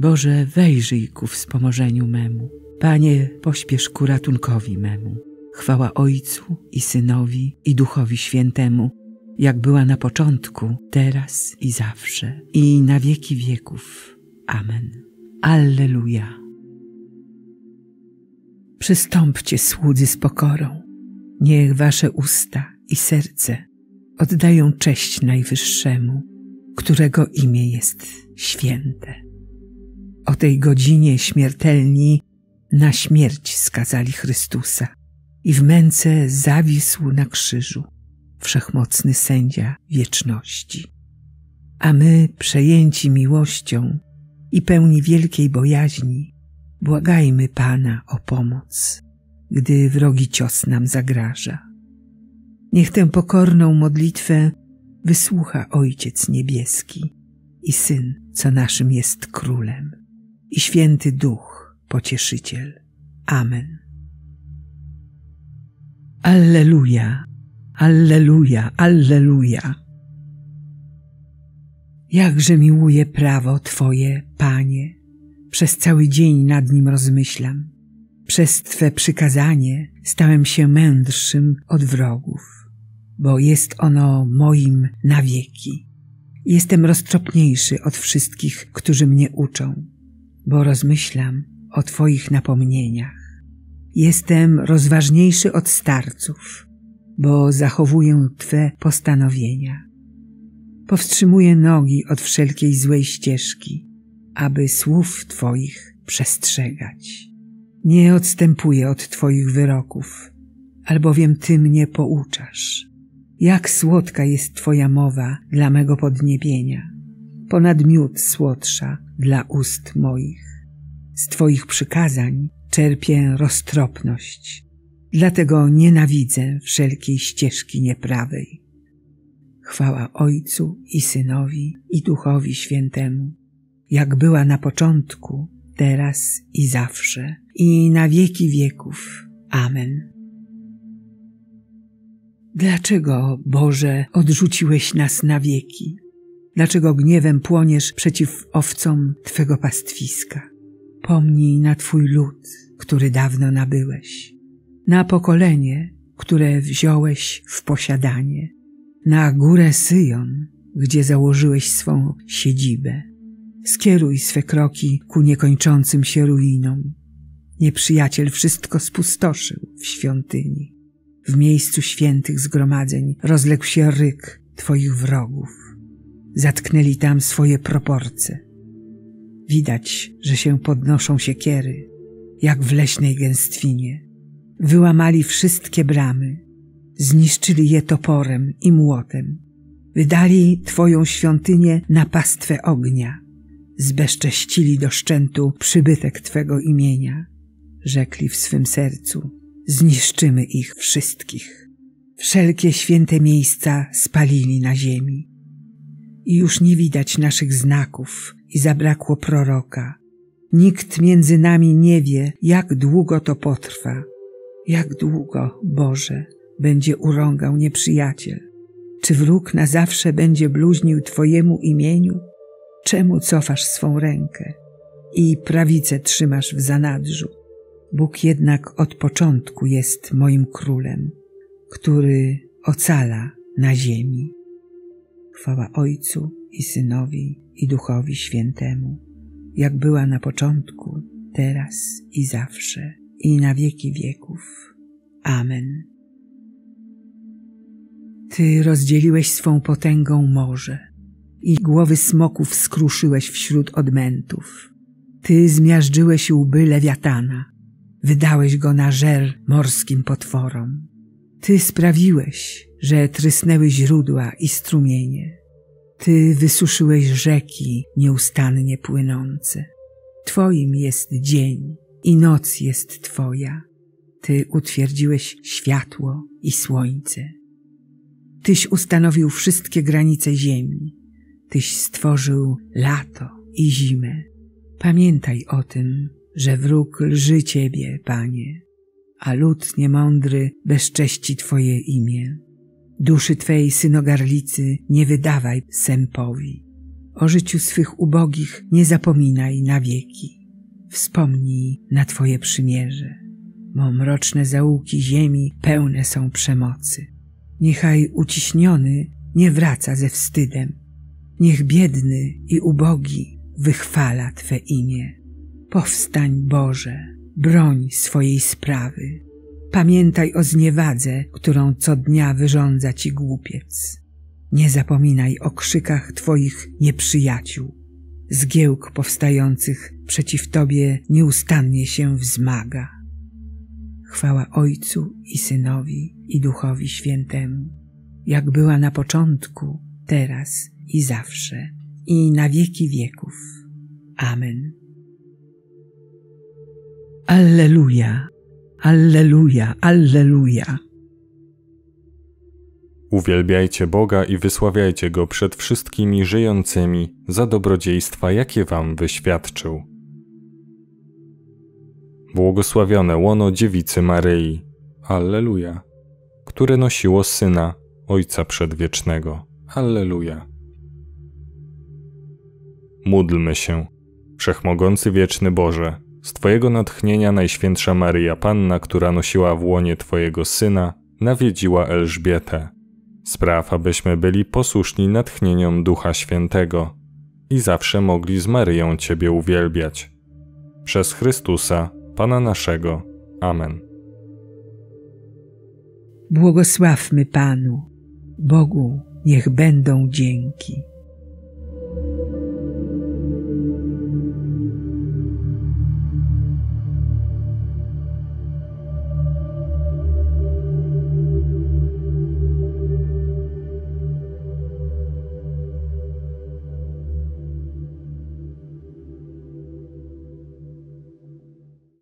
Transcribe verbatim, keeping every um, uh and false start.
Boże, wejrzyj ku wspomożeniu memu. Panie, pośpiesz ku ratunkowi memu. Chwała Ojcu i Synowi i Duchowi Świętemu, jak była na początku, teraz i zawsze, i na wieki wieków. Amen. Alleluja. Przystąpcie, słudzy, z pokorą. Niech wasze usta i serce oddają cześć Najwyższemu, którego imię jest święte. O tej godzinie śmiertelni na śmierć skazali Chrystusa i w męce zawisł na krzyżu wszechmocny sędzia wieczności. A my, przejęci miłością i pełni wielkiej bojaźni, błagajmy Pana o pomoc, gdy wrogi cios nam zagraża. Niech tę pokorną modlitwę wysłucha Ojciec Niebieski i Syn, co naszym jest Królem, i Święty Duch, Pocieszyciel. Amen. Alleluja, alleluja, alleluja. Jakże miłuję prawo Twoje, Panie, przez cały dzień nad nim rozmyślam. Przez Twe przykazanie stałem się mędrszym od wrogów, bo jest ono moim na wieki. Jestem roztropniejszy od wszystkich, którzy mnie uczą, bo rozmyślam o Twoich napomnieniach. Jestem rozważniejszy od starców, bo zachowuję Twe postanowienia. Powstrzymuję nogi od wszelkiej złej ścieżki, aby słów Twoich przestrzegać. Nie odstępuję od Twoich wyroków, albowiem Ty mnie pouczasz. Jak słodka jest Twoja mowa dla mego podniebienia, ponad miód słodsza dla ust moich. Z Twoich przykazań czerpię roztropność, dlatego nienawidzę wszelkiej ścieżki nieprawej. Chwała Ojcu i Synowi i Duchowi Świętemu, jak była na początku, teraz i zawsze, i na wieki wieków. Amen. Dlaczego, Boże, odrzuciłeś nas na wieki? Dlaczego gniewem płoniesz przeciw owcom Twego pastwiska? Pomnij na Twój lud, który dawno nabyłeś, na pokolenie, które wziąłeś w posiadanie, na górę Syjon, gdzie założyłeś swą siedzibę. Skieruj swe kroki ku niekończącym się ruinom. Nieprzyjaciel wszystko spustoszył w świątyni. W miejscu świętych zgromadzeń rozległ się ryk Twoich wrogów. Zatknęli tam swoje proporce. Widać, że się podnoszą siekiery, jak w leśnej gęstwinie. Wyłamali wszystkie bramy, zniszczyli je toporem i młotem. Wydali Twoją świątynię na pastwę ognia. Zbezcześcili do szczętu przybytek Twego imienia. Rzekli w swym sercu: zniszczymy ich wszystkich. Wszelkie święte miejsca spalili na ziemi. I już nie widać naszych znaków i zabrakło proroka. Nikt między nami nie wie, jak długo to potrwa. Jak długo, Boże, będzie urągał nieprzyjaciel? Czy wróg na zawsze będzie bluźnił Twojemu imieniu? Czemu cofasz swą rękę i prawicę trzymasz w zanadrzu? Bóg jednak od początku jest moim królem, który ocala na ziemi. Chwała Ojcu i Synowi i Duchowi Świętemu, jak była na początku, teraz i zawsze, i na wieki wieków. Amen. Ty rozdzieliłeś swą potęgą morze i głowy smoków skruszyłeś wśród odmętów. Ty zmiażdżyłeś łby lewiatana, wydałeś go na żer morskim potworom. Ty sprawiłeś, że trysnęły źródła i strumienie. Ty wysuszyłeś rzeki nieustannie płynące. Twoim jest dzień i noc jest Twoja. Ty utwierdziłeś światło i słońce. Tyś ustanowił wszystkie granice ziemi. Tyś stworzył lato i zimę. Pamiętaj o tym, że wróg lży Ciebie, Panie, a lud niemądry bezcześci Twoje imię. Duszy Twej synogarlicy nie wydawaj sępowi. O życiu swych ubogich nie zapominaj na wieki. Wspomnij na Twoje przymierze, bo mroczne zaułki ziemi pełne są przemocy. Niechaj uciśniony nie wraca ze wstydem. Niech biedny i ubogi wychwala Twe imię. Powstań, Boże, broń swojej sprawy. Pamiętaj o zniewadze, którą co dnia wyrządza Ci głupiec. Nie zapominaj o krzykach Twoich nieprzyjaciół. Zgiełk powstających przeciw Tobie nieustannie się wzmaga. Chwała Ojcu i Synowi i Duchowi Świętemu, jak była na początku, teraz i zawsze, i na wieki wieków. Amen. Alleluja, alleluja, alleluja. Uwielbiajcie Boga i wysławiajcie Go przed wszystkimi żyjącymi za dobrodziejstwa, jakie wam wyświadczył. Błogosławione łono Dziewicy Maryi, alleluja, które nosiło Syna, Ojca Przedwiecznego, alleluja. Módlmy się. Wszechmogący wieczny Boże, z Twojego natchnienia Najświętsza Maryja Panna, która nosiła w łonie Twojego Syna, nawiedziła Elżbietę. Spraw, abyśmy byli posłuszni natchnieniom Ducha Świętego i zawsze mogli z Maryją Ciebie uwielbiać. Przez Chrystusa, Pana naszego. Amen. Błogosławmy Panu, Bogu niech będą dzięki.